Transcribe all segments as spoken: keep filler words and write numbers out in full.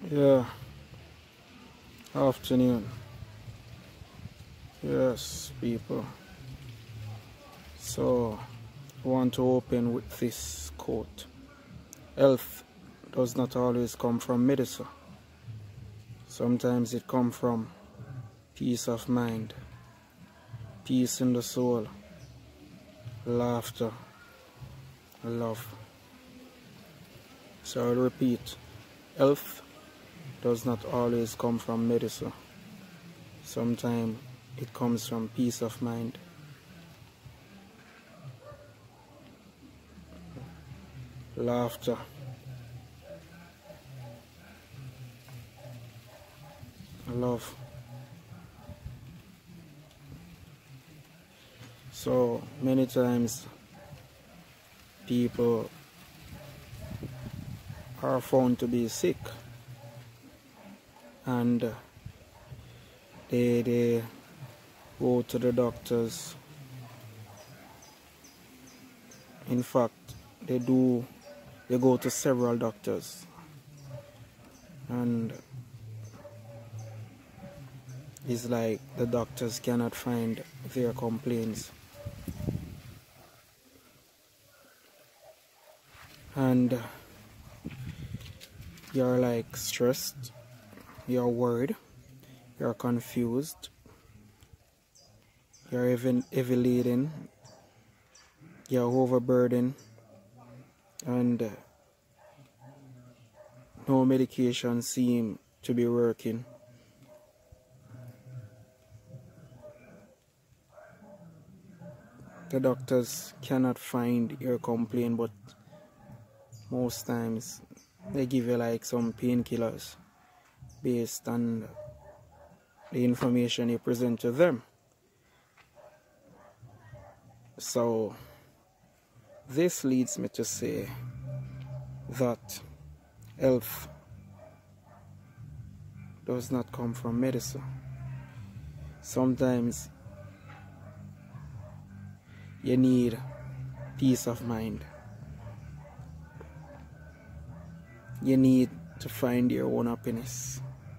Yeah, afternoon. Yes, people. So, I want to open with this quote. Health does not always come from medicine. Sometimes it comes from peace of mind, peace in the soul, laughter, love. So I'll repeat. Health does not always come from medicine. Sometimes it comes from peace of mind, laughter, love. So many times people are found to be sick and they, they go to the doctors. In fact, they do they go to several doctors, and it's like the doctors cannot find their complaints, and you're like stressed, you're worried, you're confused, you're even heavy laden, you're overburdened, and no medication seem to be working. The doctors cannot find your complaint, but most times they give you like some painkillers based on the information you present to them. So this leads me to say that health does not come from medicine. Sometimes you need peace of mind. You need to find your own happiness.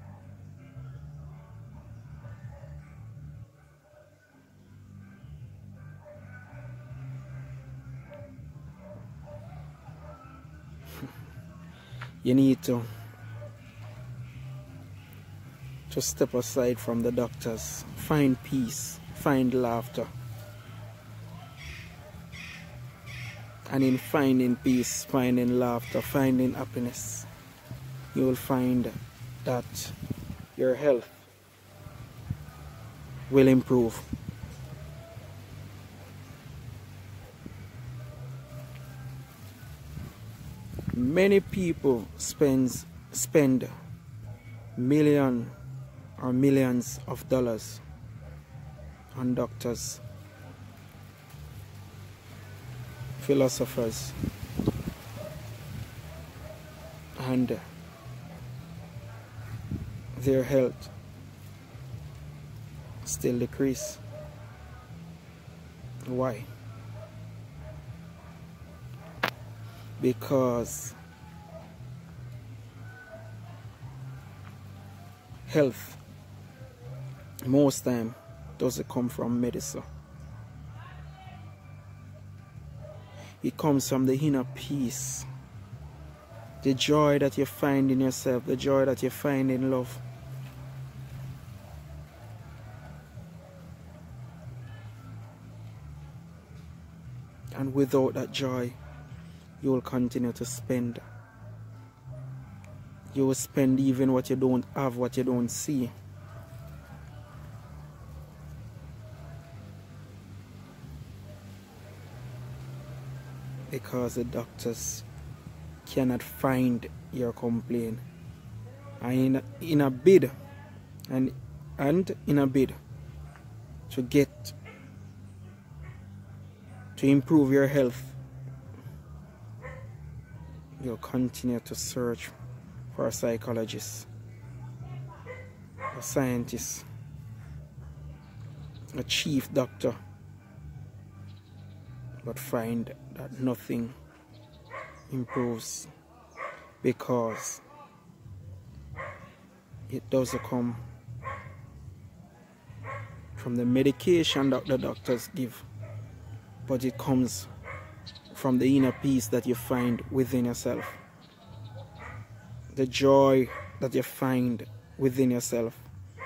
You need to to step aside from the doctors, find peace, find laughter. And in finding peace, finding laughter, finding happiness, you will find that your health will improve. Many people spends, spend million or millions of dollars on doctors, philosophers, and their health still decrease. Why? Because health most time doesn't come from medicine. It comes from the inner peace, the joy that you find in yourself, the joy that you find in love. And without that joy, you will continue to spend. You will spend even what you don't have, what you don't see. Because the doctors cannot find your complaint. And in a, in a bid, and, and in a bid to get, to improve your health, you'll continue to search for a psychologist, a scientist, a chief doctor, but find that nothing improves because it doesn't come from the medication that the doctors give, but it comes from the inner peace that you find within yourself, the joy that you find within yourself.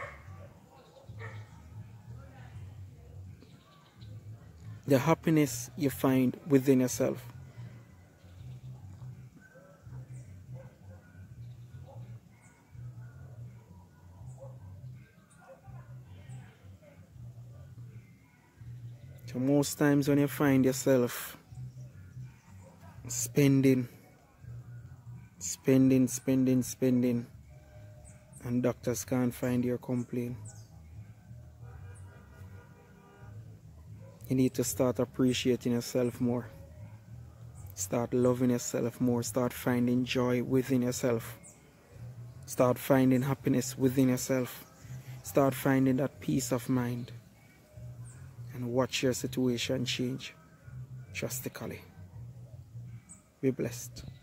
The happiness you find within yourself. So most times when you find yourself spending, spending, spending, spending, and doctors can't find your complaint, you need to start appreciating yourself more. Start loving yourself more. Start finding joy within yourself. Start finding happiness within yourself. Start finding that peace of mind. And watch your situation change drastically. Be blessed.